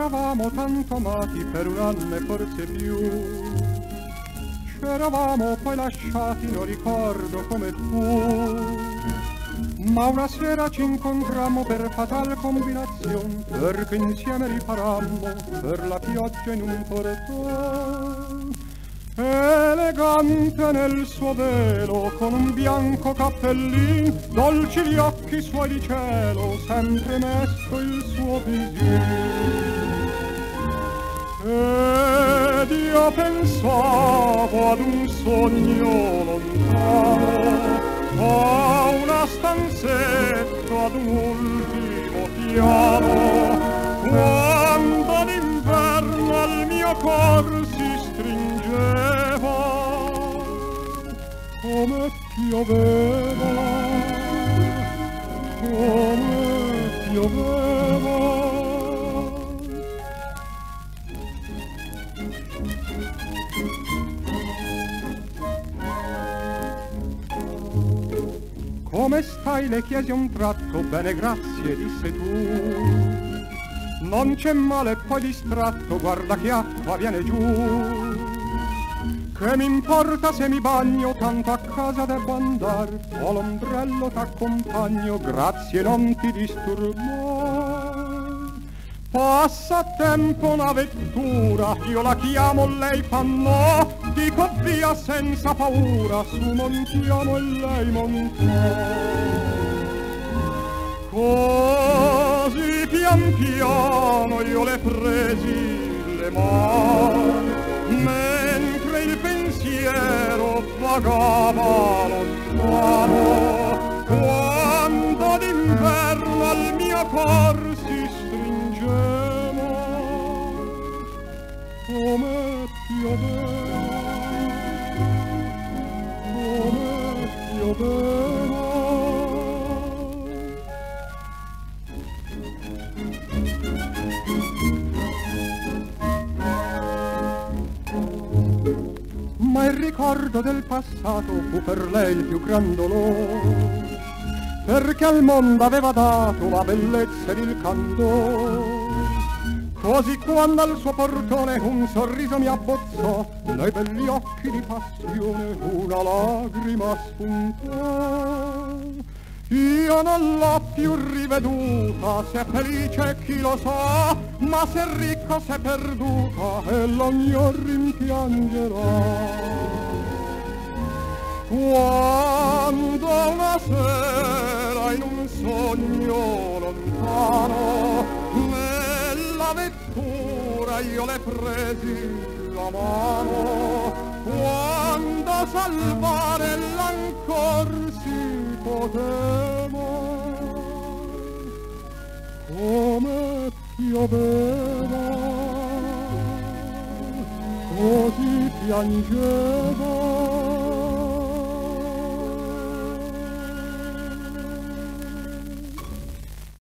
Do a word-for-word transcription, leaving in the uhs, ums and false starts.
C'eravamo tanto amati per un anno e forse più. C'eravamo poi lasciati, non ricordo come fu. Ma una sera ci incontrammo per fatal combinazione, perché insieme riparammo per la pioggia in un portone. Elegante nel suo velo, con un bianco cappellin, dolci gli occhi suoi di cielo, sempre mesto il suo visin. Ed io pensavo ad un sogno lontano, a una stanzetta, ad un ultimo piano, quando d'inverno al mio cor si stringeva, come pioveva, come pioveva. Come stai? Le chiesi a un tratto. Bene, grazie, disse tu. Non c'è male, poi distratto, guarda che acqua viene giù. Che mi importa se mi bagno, tanto a casa devo andar. Ho l'ombrello, t'accompagno, grazie, non ti disturbo. Passa a tempo una vettura, io la chiamo, lei fa no. Dico via senza paura, su montiamo e lei montò. Così pian piano io le presi le mani, mentre il pensiero vagava lontano, quando d'inverno al mio cor si stringeva, come pioveva, come pioveva. Ma il ricordo del passato fu per lei il più gran dolore, perché al mondo aveva dato la bellezza ed il candore. Così quando al suo portone un sorriso mi abbozzò, nei belli occhi di passione una lagrima spuntò. Io non l'ho più riveduta, se è felice chi lo sa, ma se è ricca, se è perduta, ella ogni or rimpiangerà. Quando una sera in un sogno lontano, nella vettura io le presi la mano, quando salvare l'ancor si poteva, come pioveva, così piangeva.